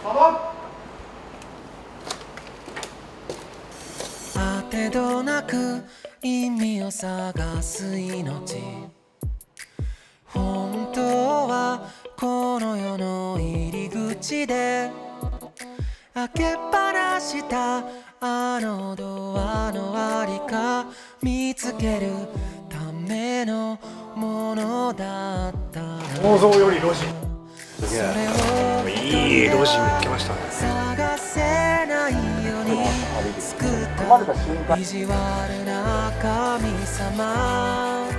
あてどなく意味を探す命、本当はこの世の入り口で開けっぱなしたあのドアのありか見つけるためのものだった。 想像より路地。すげえいい路地見つけましたね。 探せないように作った意地悪な神様、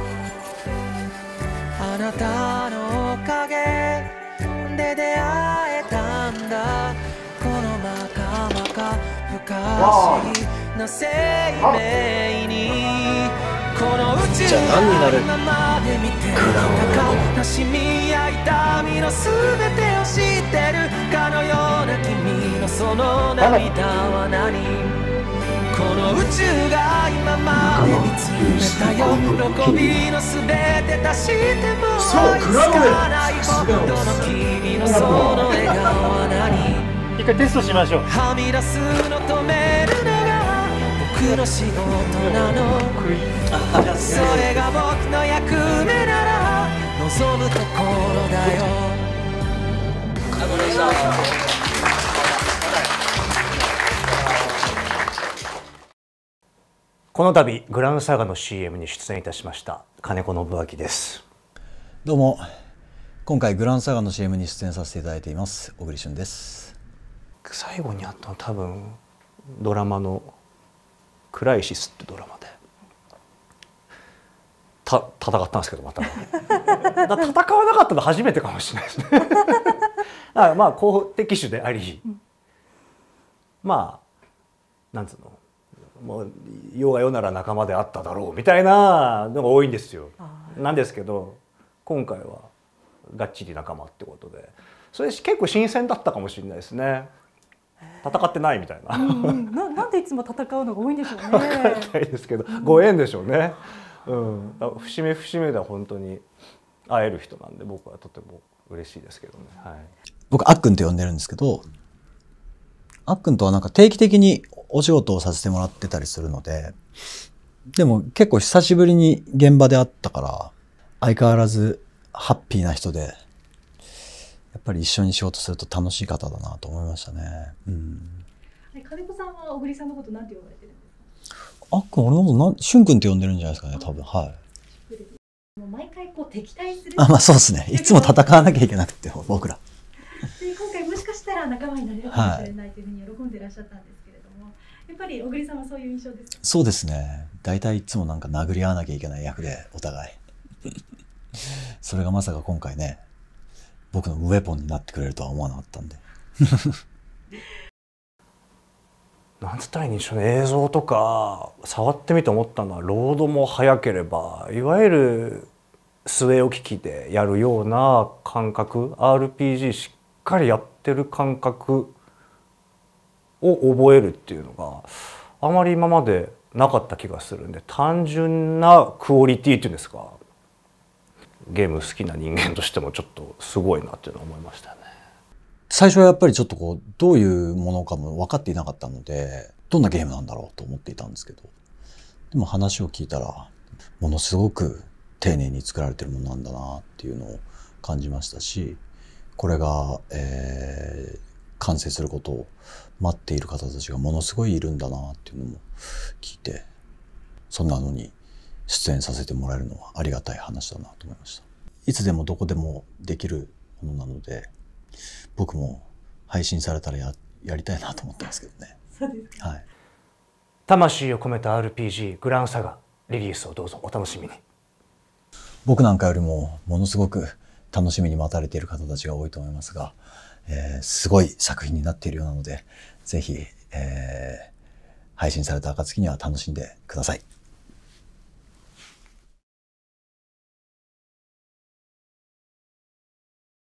あなたのおかげで出会えたんだ、このまかまか不可思議な生命に。この宇宙が今まで見ていた悲しみや痛みの全てを知ってるかのような君のその涙は何。この宇宙が今まで見つめた喜びの全て足しても追いつかないほどの君のその笑顔は何。 一回テストしましょう。 はみ出すの止めるのが僕の仕事なの。それが僕の役目なら望むところだよ。 この度グランサガの CM に出演いたしました金子信明です。 どうも、今回グランサガの CM に出演させていただいています小栗旬です。 最後にあったの多分ドラマの「クライシス」ってドラマで戦ったんですけど、また戦わなかったの初めてかもしれないですねまあ好敵手であり、まあなんつうの、もう世が世なら仲間であっただろうみたいなのが多いんですよ。なんですけど今回はがっちり仲間ってことで、それ結構新鮮だったかもしれないですね。戦ってないみたいな。 なんでいつも戦うのが多いんでしょうね。 分からないですけど、ご縁でしょうね。節目節目では本当に会える人なんで、僕はとても嬉しいですけどね。はい、 僕あっくんと呼んでるんですけど、あっくんとはなんか定期的にお仕事をさせてもらってたりするので、でも結構久しぶりに現場で会ったから相変わらずハッピーな人で、やっぱり一緒に仕事すると楽しい方だなと思いましたね。 金子さんは小栗さんのことなんて呼ばれてるんですか？ あっくん、俺のことしゅんくんって呼んでるんじゃないですかね、多分。はい。 もう毎回こう敵対する。 まあそうですね。いつも戦わなきゃいけなくて、僕ら。 で今回もしかしたら仲間になれるかもしれないというふうに喜んでいらっしゃったんですけれども、やっぱり小栗さんはそういう印象ですか？ そうですね。大体いつもなんか殴り合わなきゃいけない役で、お互い。それがまさか今回ね、僕のウェポンになってくれるとは思わなかったんで。 なんつったらいいんでしょうね。映像とか触ってみて思ったのは、ロードも速ければいわゆる据え置き機でやるような感覚、 RPG しっかりやってる感覚を覚えるっていうのがあまり今までなかった気がするんで、単純なクオリティっていうんですか、ゲーム好きな人間としてもちょっとすごいなっていうのは思いましたね。 最初はやっぱりちょっとこうどういうものかも分かっていなかったので、どんなゲームなんだろうと思っていたんですけど、でも話を聞いたらものすごく丁寧に作られてるものなんだなっていうのを感じましたし、これが、完成することを待っている方たちがものすごいいるんだなっていうのも聞いて、そんなのに出演させてもらえるのはありがたい話だなと思いました。いつでもどこでもできるものなので、僕も配信されたらやりたいなと思ってますけどね。 そうですか。 はい。 魂を込めた RPG グランサガリリースをどうぞお楽しみに。 僕なんかよりもものすごく楽しみに待たれている方たちが多いと思いますが、すごい作品になっているようなので、ぜひ、配信された暁には楽しんでください。